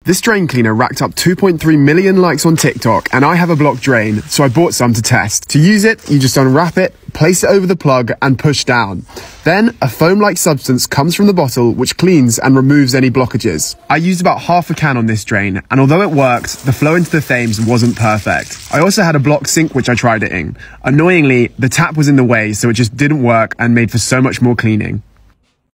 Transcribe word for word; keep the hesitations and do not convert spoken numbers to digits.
This drain cleaner racked up two point three million likes on TikTok, and I have a blocked drain, so I bought some to test. To use it, you just unwrap it, place it over the plug, and push down. Then, a foam-like substance comes from the bottle, which cleans and removes any blockages. I used about half a can on this drain, and although it worked, the flow into the Thames wasn't perfect. I also had a blocked sink which I tried it in. Annoyingly, the tap was in the way, so it just didn't work and made for so much more cleaning.